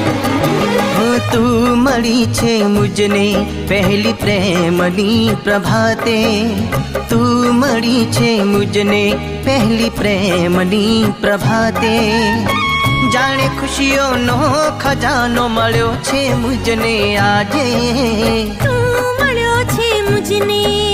तू मળી છે મુજને પહેલી પ્રેમની પ્રભાતે, તું મળી છે મુજને પહેલી પ્રેમની પ્રભાતે, જાણે ખુશીઓનો ખજાનો મળ્યો છે મુજને આજે, તું મળ્યો છે મુજને